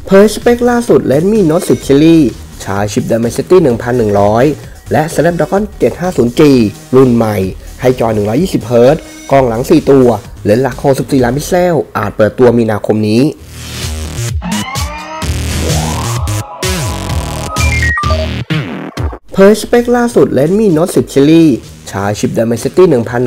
เผยสเปคล่าสุด Redmi Note 10 Series ใช้ชิป Dimensity 1100 และ Snapdragon 750G รุ่นใหม่ให้จอ 120Hz กล้องหลัง 4 ตัวเลนส์หลัก 64 ล้านพิกเซลอาจเปิดตัวมีนาคมนี้เผยสเปคล่าสุด Redmi Note 10 Series ใช้ชิป Dimensity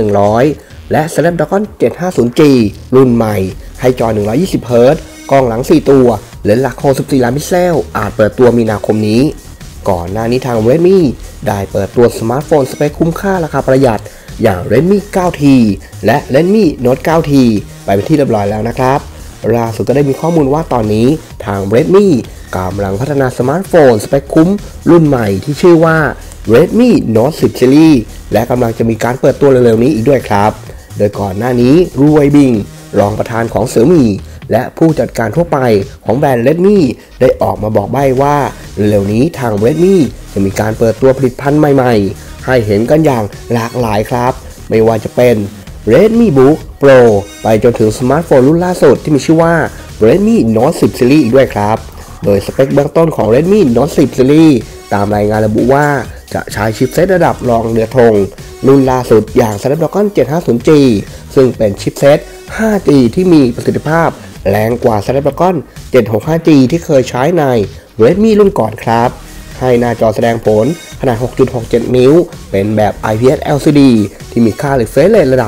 1100 และ Snapdragon 750G รุ่นใหม่ให้จอ 120Hz กล้องหลัง 4 ตัวเลนส์หลัก 64 ล้านพิกเซลอาจเปิดตัวมีนาคมนี้ก่อนหน้านี้ทาง Redmi ได้เปิดตัวสมาร์ทโฟนสเปคคุ้มค่าราคาประหยัดอย่าง Redmi 9T และ Redmi Note 9T ไปเป็นที่เรียบร้อยแล้วนะครับล่าสุดก็ได้มีข้อมูลว่าตอนนี้ทาง Redmi กำลังพัฒนาสมาร์ทโฟนสเปคคุ้มรุ่นใหม่ที่ชื่อว่า Redmi Note 10 Series และกำลังจะมีการเปิดตัวเร็วๆนี้อีกด้วยครับโดยก่อนหน้านี้รูไวบิงรองประธานของเสี่ยวมี่และผู้จัดการทั่วไปของแบรนด์ Redmi ได้ออกมาบอกใบ้ว่าเร็วๆนี้ทาง Redmi จะมีการเปิดตัวผลิตภัณฑ์ใหม่ๆให้เห็นกันอย่างหลากหลายครับไม่ว่าจะเป็น Redmi Book Pro ไปจนถึงสมาร์ทโฟนรุ่นล่าสุดที่มีชื่อว่า Redmi Note 10 Series อีกด้วยครับโดยสเปคเบื้องต้นของ Redmi Note 10 Series ตามรายงานระบุว่าจะใช้ชิปเซตระดับรองเรือธงรุ่นล่าสุดอย่าง Snapdragon 750G ซึ่งเป็นชิปเซต 5G ที่มีประสิทธิภาพแรงกว่า Snapdragon 765G ที่เคยใช้ใน Redmi รุ่นก่อนครับให้หน้าจอแสดงผลขนาด 6.67 นิ้วเป็นแบบ IPS LCD ที่มีค่า refresh rate ระดับ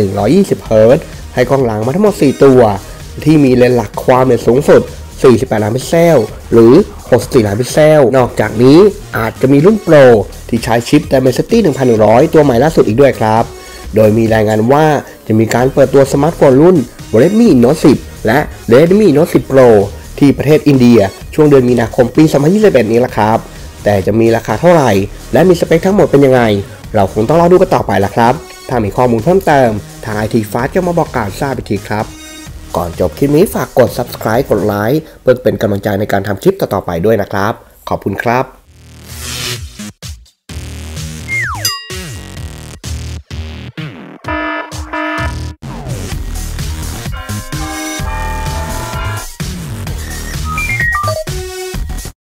120Hz ให้กล้องหลังมาทั้งหมด 4 ตัวที่มีเลนส์หลักความละเอียดสูงสุด 48 ล้านพิกเซลหรือ 64 ล้านพิกเซลนอกจากนี้อาจจะมีรุ่นโปรที่ใช้ชิป Dimensity 1100 ตัวใหม่ล่าสุดอีกด้วยครับโดยมีรายงานว่าจะมีการเปิดตัวสมาร์ทโฟนรุ่น Redmi Note 10 และ Redmi Note 10 Pro ที่ประเทศอินเดียช่วงเดือนมีนาคมปี 2021 นี้ละครับแต่จะมีราคาเท่าไหร่และมีสเปคทั้งหมดเป็นยังไงเราคงต้องรอดูกันต่อไปละครับถ้ามีข้อมูลเพิ่มเติมทาง IT Fast จะมาบอกกล่าวทราบอีกทีครับก่อนจบคลิปนี้ฝากกด Subscribe กดไลค์เพื่อเป็นกำลังใจในการทำคลิปต่อๆไปด้วยนะครับขอบคุณครับ